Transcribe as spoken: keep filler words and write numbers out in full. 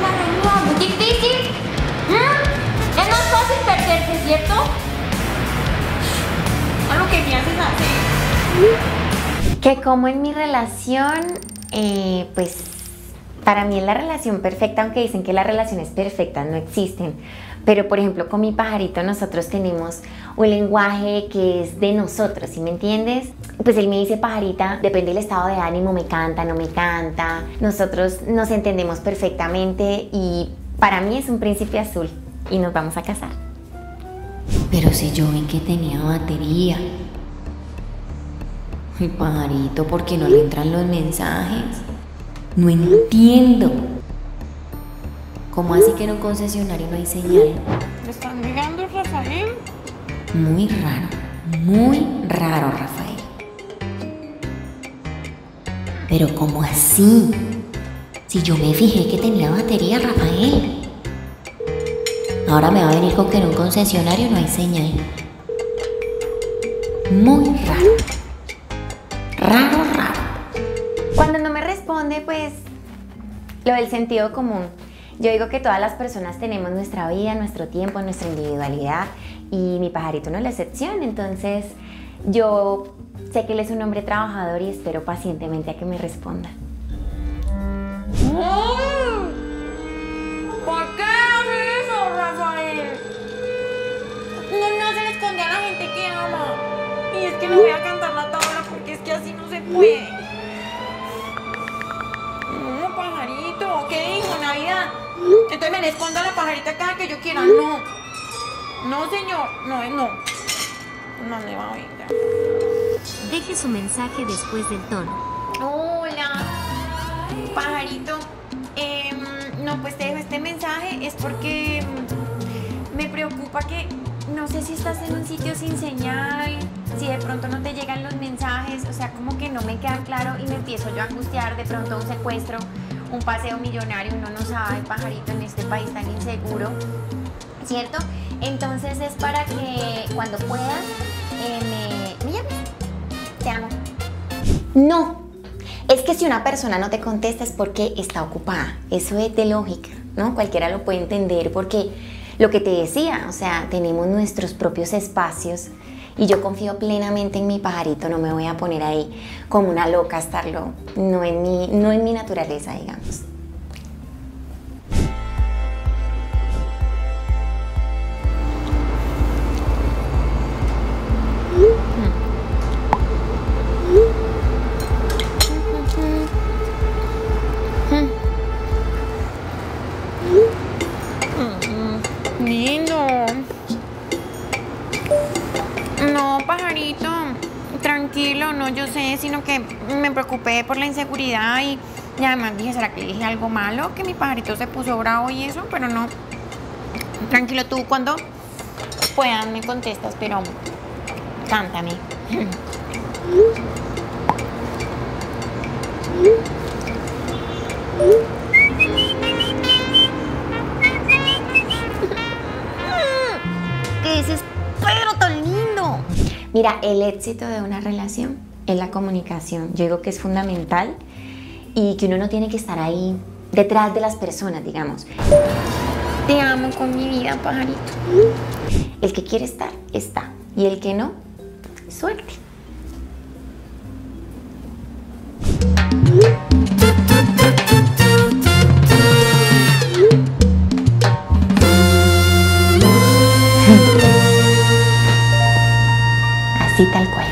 la realidad. Muy difícil. ¿Mm? Es más fácil perderse, ¿cierto? A lo que me haces hacer. Que como en mi relación, eh, pues para mí es la relación perfecta, aunque dicen que las relaciones perfectas no existen. Pero por ejemplo con mi pajarito nosotros tenemos un lenguaje que es de nosotros, ¿sí me entiendes? Pues él me dice pajarita, depende del estado de ánimo, me canta, no me canta. Nosotros nos entendemos perfectamente y para mí es un príncipe azul y nos vamos a casar. Pero si yo vi que tenía batería. Ay, pajarito, ¿por qué no le entran los mensajes? No entiendo. ¿Cómo así que en un concesionario no hay señal? ¿Me están mirando, Rafael? Muy raro, muy raro, Rafael. Pero ¿cómo así? Si yo me fijé que tenía batería, Rafael. Ahora me va a venir con que en un concesionario no hay señal. Muy raro. Raro, raro. Cuando no me responde, pues lo del sentido común. Yo digo que todas las personas tenemos nuestra vida, nuestro tiempo, nuestra individualidad y mi pajarito no es la excepción. Entonces yo sé que él es un hombre trabajador y espero pacientemente a que me responda. ¿Por qué haces eso, Rafael? No, no se le esconde a la gente que ama. Y es que le voy a cantar la tabla porque es que así no se puede. No, pajarito, ¿qué dijo, Navidad? Entonces me le escondo a la pajarita cada que yo quiera. No. No, señor. No, es no. No me va a oír. Deje su mensaje después del tono. Hola, pajarito. Eh, no, pues te dejo este mensaje. Es porque mm, me preocupa que no sé si estás en un sitio sin señal, si de pronto no te llegan los mensajes, o sea, como que no me queda claro y me empiezo yo a angustiar, de pronto un secuestro, un paseo millonario, uno no sabe, pajarito, en este país tan inseguro, ¿cierto? Entonces es para que cuando puedas eh, me, me llames. Te amo. No, es que si una persona no te contesta es porque está ocupada. Eso es de lógica, ¿no? Cualquiera lo puede entender porque lo que te decía, o sea, tenemos nuestros propios espacios y yo confío plenamente en mi pajarito, no me voy a poner ahí como una loca a estarlo, no en mi, no en mi naturaleza, digamos. Lindo. No, pajarito, tranquilo, no, yo sé, sino que me preocupé por la inseguridad y, y además dije, ¿será que dije algo malo? Que mi pajarito se puso bravo y eso, pero no. Tranquilo, tú cuando puedas me contestas, pero cántame. ¿Qué dices? ¡Pero tan lindo! Mira, el éxito de una relación es la comunicación. Yo digo que es fundamental y que uno no tiene que estar ahí detrás de las personas, digamos. Te amo con mi vida, pajarito. El que quiere estar, está. Y el que no, suerte. Así tal cual.